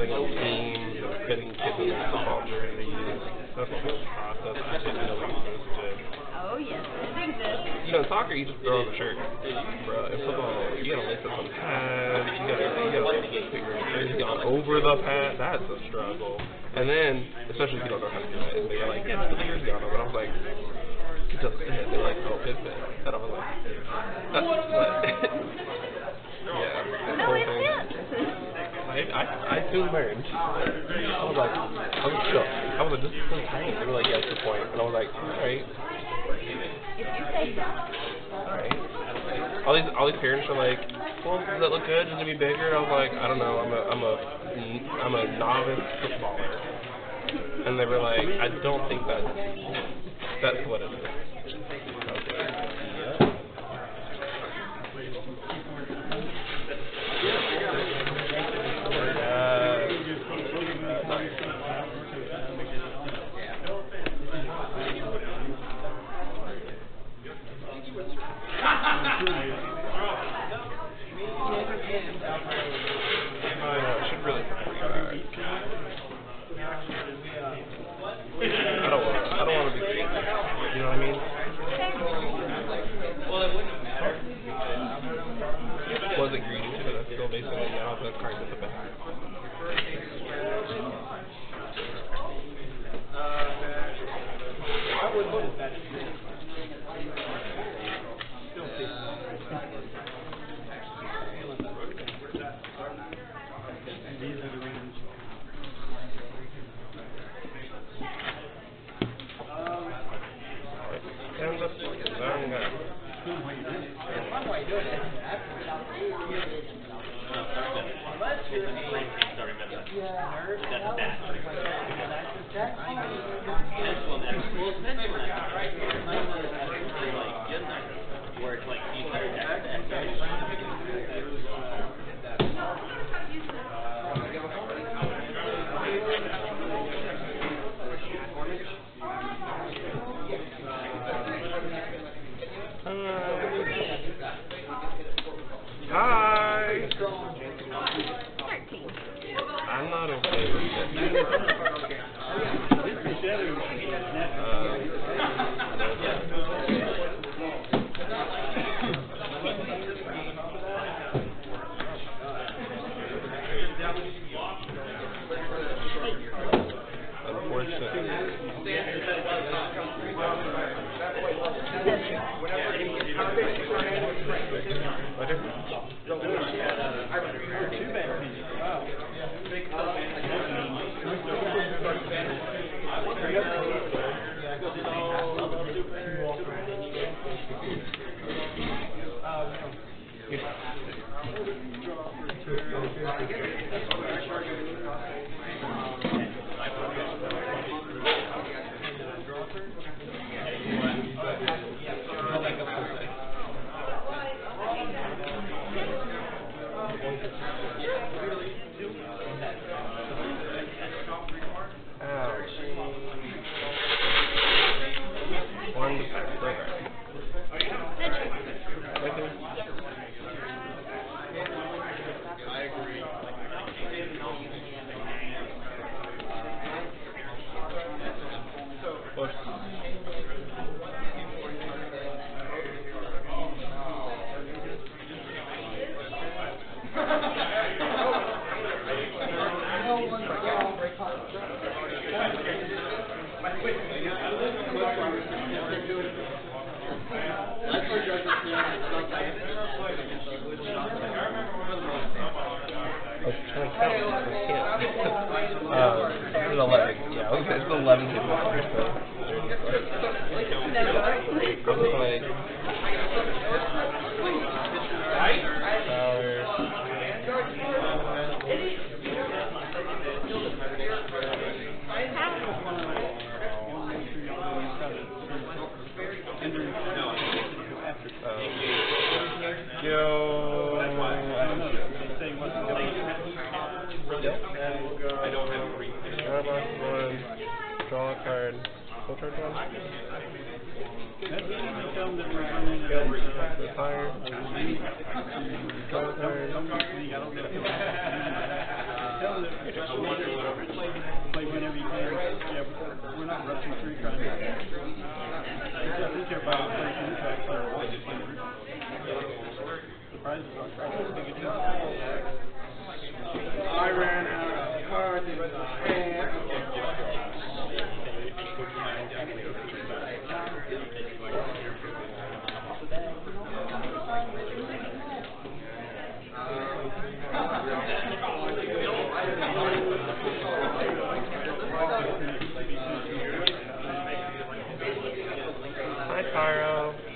Like a team, getting kids in their football jerseys. That's a whole process I didn't know existed. Oh, yes, it exists. You know, in soccer, you just throw on the shirt. Bro, in football, you gotta lace up some pads, you gotta put your jersey on over the pad. That's a struggle. And then, especially if you don't know how to do it, and they're like, yeah, put the jersey on. But I was like, it doesn't fit. They're like, oh, it fits. And I was like, that's what. Yeah. No, it fits. I soon learned. I was like, I was like, this is so tight. They were like, yeah, that's the point. And I was like, alright. If you say so. Alright. All these parents are like, well, does that look good? Does it be bigger? I was like, I don't know. I'm a novice footballer. And they were like, I don't think that's what it is. I was like, yeah. I don't want to be greedy. You know what I mean? Well, it wouldn't matter. Was it greedy? But that's still basically now the card at the back. I would look at that. These are the reasons. Hi. 13. I'm not okay with it. It's 11. Yeah, okay, it's 11 kids. Draw a card. Full turn one. Retire. Draw a card. tell them that play whenever you can. Yeah, we're not rushing through trying to. I think everybody plays in track player wants to play through. The prizes are trying to take it down. I ran out of cards in the hand. Hi, Cairo.